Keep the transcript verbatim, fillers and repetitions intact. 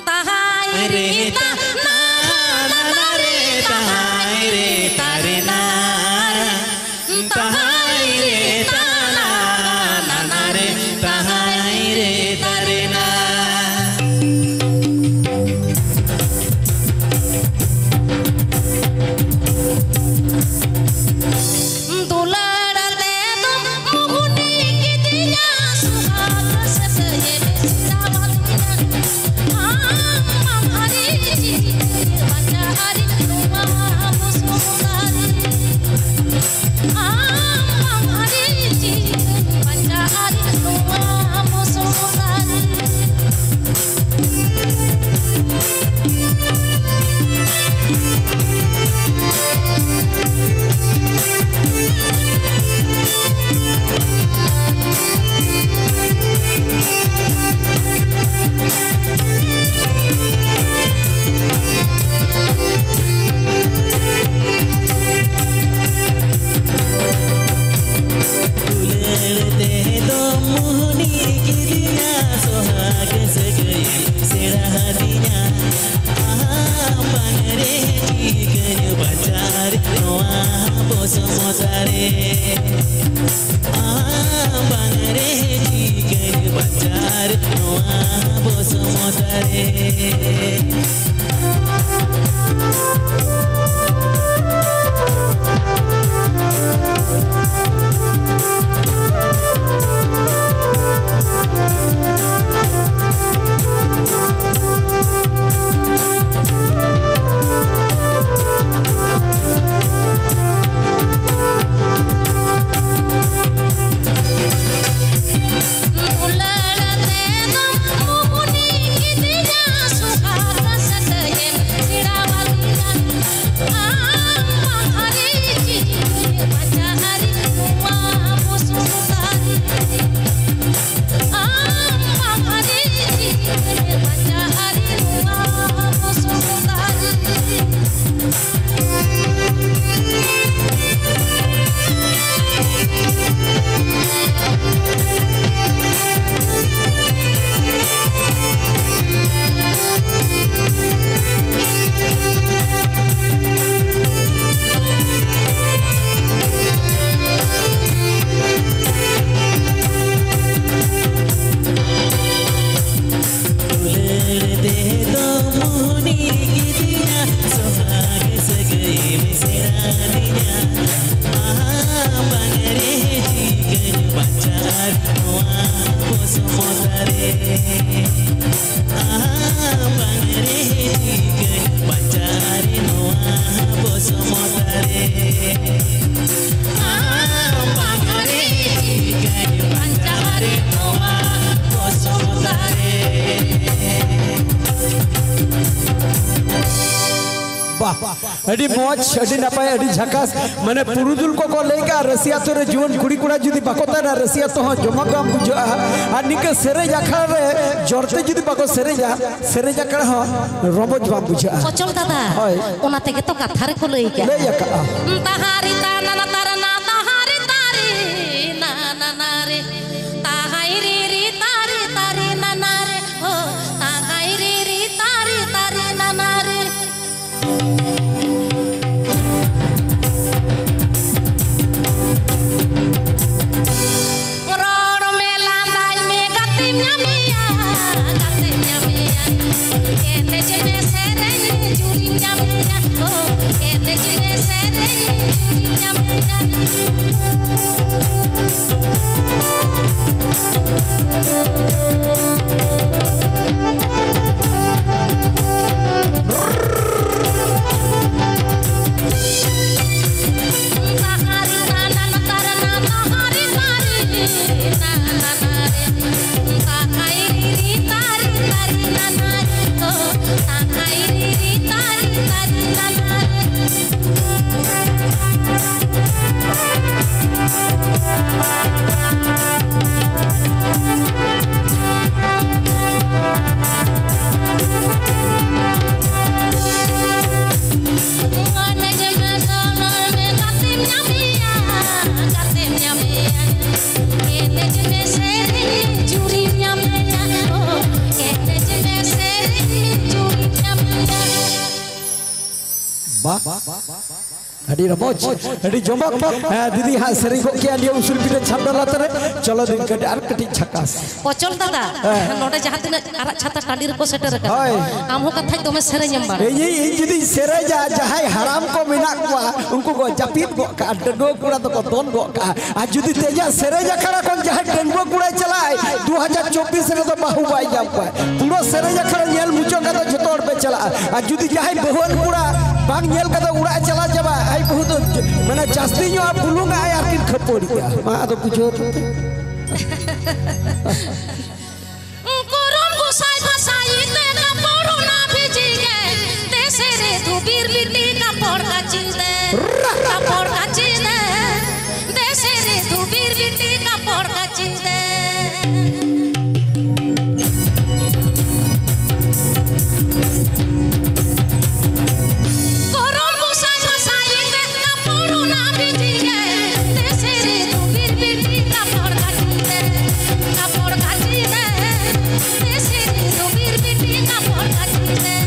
tahai re ta na na na re tahai re ta re na tahai re ta na na na re tahai re ta re na. अड़ी मौज अड़ी नपाय अड़ी झकास माने पुरुदुल को को लेका रसिया तो रे जीवन कुड़ी कुड़ा जुदी बाकोता ना रसिया तो जमगम बुझा आ निके सेरे जाखा रे जरते जुदी बाको सेरे जा सेरे जा कर ह रमज बा बुझा अचल दादा ओना तेगे तो कथा रे को लेका लेका तहारी ता ना ना तारा ना तहारी तारी ना ना ना रे तहाई रे रे तारी तारी ना ना रे हो तहाई रे रे तारी तारी ना ना रे वाह अड़ी रमोज अड़ी जमक दीदी हाँ सेरी को क्या लिया उसूल पीछे छापा लाते रहे चलो दिन कटे आर कटी छक्कास पचल दादा नोटे जहाँ तीन आरा छाता टाली रखो सेटर रखा आम हो कथा तो मैं सेरे जम्बार ये ये जुदी सेरे जा जहाँ हराम को मिना कुआ उनको को जापीत को का डंगो कुड़ा तो को दोन को का आज जुदी तेजा सेरे जा खड़ा कौन जहाँ डंगो कुड़ा चलाए दो हज़ार चौबीस में तो बाहु बाई जा पाए पूरा सेरे जा खड़ा येल मुचो का तो जोतोड़ पे चला आज जुदी जहाँ बहुन कुड़ा बांग येल का तो उड़ा चला जबा आई बहुत मैंने जास्ती जो आप बुलूंगा यार किन खपोड़ी क्या माँ तो पूछो कोरोन गुसाई गुसाई ते ना पोरो ना भेजी गए तेरे रे तू बीर बिल्ली का पोड़ का चीज़ है का पोड़ का चीज़ है तेरे रे तू बीर बिल्ली का पोड़ का चीज़ है This is the